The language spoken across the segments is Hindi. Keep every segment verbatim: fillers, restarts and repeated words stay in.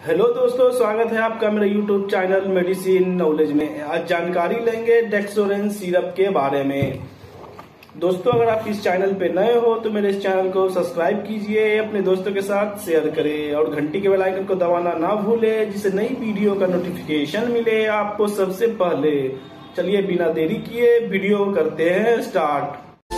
हेलो दोस्तों, स्वागत है आपका मेरे यूट्यूब चैनल मेडिसिन नॉलेज में। आज जानकारी लेंगे डेक्सोरेंस सिरप के बारे में। दोस्तों, अगर आप इस चैनल पे नए हो तो मेरे इस चैनल को सब्सक्राइब कीजिए, अपने दोस्तों के साथ शेयर करें और घंटी के बेल आइकन को दबाना ना भूले, जिससे नई वीडियो का नोटिफिकेशन मिले आपको सबसे पहले। चलिए बिना देरी किए वीडियो करते हैं स्टार्ट।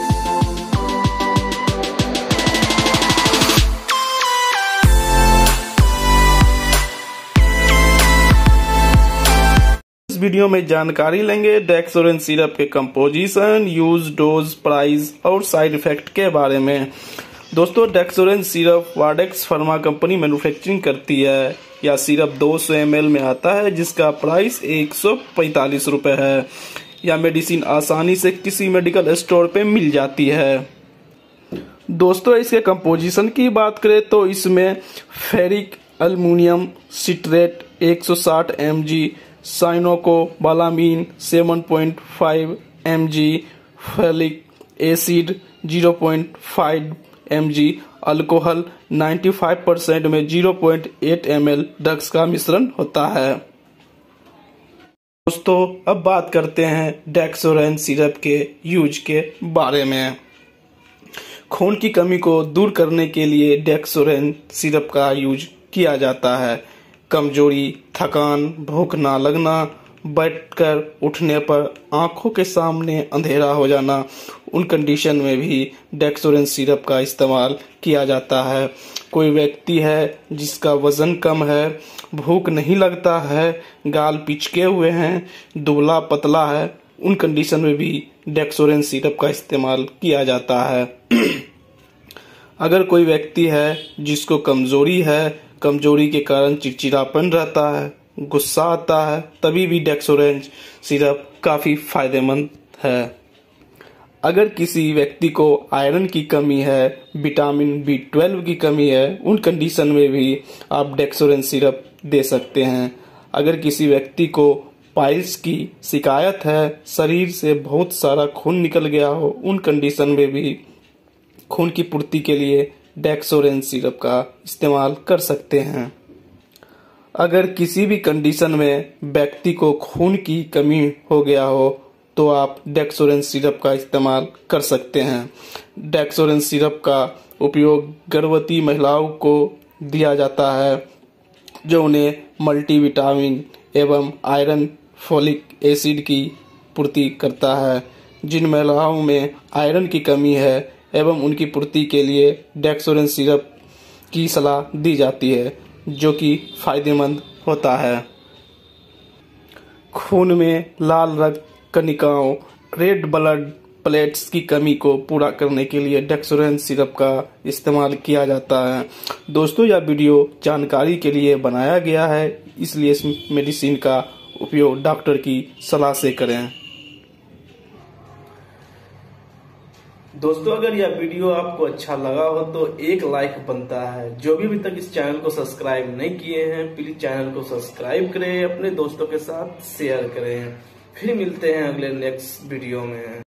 इस वीडियो में जानकारी लेंगे डेक्सोरेंस सिरप के कंपोजिशन, यूज, डोज, प्राइस और साइड इफेक्ट के बारे में। दोस्तों, Dexorange syrup Vadex pharma company manufacturing करती है। यह सिरप दो सौ एम एल में आता है, जिसका प्राइस एक सौ पैंतालीस रुपए है। यह मेडिसिन आसानी से किसी मेडिकल स्टोर पे मिल जाती है। दोस्तों, इसके कंपोजिशन की बात करें तो इसमें फेरिक एल्युमिनियम सिट्रेट एक सौ साठ एम जी, साइनोकोबालामीन सात पॉइंट पाँच एम जी, फेलिक एसिड शून्य पॉइंट पाँच एम जी, अल्कोहल पचानवे परसेंट में शून्य पॉइंट आठ एम एल ड्रग्स का मिश्रण होता है। दोस्तों, अब बात करते हैं डेक्सोरेंस सिरप के यूज के बारे में। खून की कमी को दूर करने के लिए डेक्सोरेंस सिरप का यूज किया जाता है। कमजोरी, थकान, भूख ना लगना, बैठकर उठने पर आंखों के सामने अंधेरा हो जाना, उन कंडीशन में भी डेक्सोरेंस सिरप का इस्तेमाल किया जाता है। कोई व्यक्ति है जिसका वजन कम है, भूख नहीं लगता है, गाल पिचके हुए हैं, दुबला पतला है, उन कंडीशन में भी डेक्सोरेंस सिरप का इस्तेमाल किया जाता है। अगर कोई व्यक्ति है जिसको कमजोरी है, कमजोरी के कारण चिड़चिड़ापन रहता है, गुस्सा आता है, तभी भी डेक्सोरेंस सिरप काफी फायदेमंद है। अगर किसी व्यक्ति को आयरन की कमी है, विटामिन बी ट्वेल्व की कमी है, उन कंडीशन में भी आप डेक्सोरेंस सिरप दे सकते हैं। अगर किसी व्यक्ति को पाइल्स की शिकायत है, शरीर से बहुत सारा खून निकल गया हो, उन कंडीशन में भी खून की पूर्ति के लिए डेक्सोरेंस सिरप का इस्तेमाल कर सकते हैं। अगर किसी भी कंडीशन में व्यक्ति को खून की कमी हो गया हो तो आप डेक्सोरेंस सिरप का इस्तेमाल कर सकते हैं। डेक्सोरेंस सिरप का उपयोग गर्भवती महिलाओं को दिया जाता है, जो उन्हें मल्टीविटामिन एवं आयरन, फोलिक एसिड की पूर्ति करता है। जिन महिलाओं में आयरन की कमी है एवं उनकी पूर्ति के लिए डेक्सोरेंस सिरप की सलाह दी जाती है, जो कि फायदेमंद होता है। खून में लाल रक्त कणिकाओं, रेड ब्लड प्लेट्स की कमी को पूरा करने के लिए डेक्सोरेंस सिरप का इस्तेमाल किया जाता है। दोस्तों, यह वीडियो जानकारी के लिए बनाया गया है, इसलिए इस मेडिसिन का उपयोग डॉक्टर की सलाह से करें। दोस्तों, अगर यह वीडियो आपको अच्छा लगा हो तो एक लाइक बनता है। जो भी अभी तक इस चैनल को सब्सक्राइब नहीं किए हैं, प्लीज चैनल को सब्सक्राइब करें, अपने दोस्तों के साथ शेयर करें। फिर मिलते हैं अगले नेक्स्ट वीडियो में।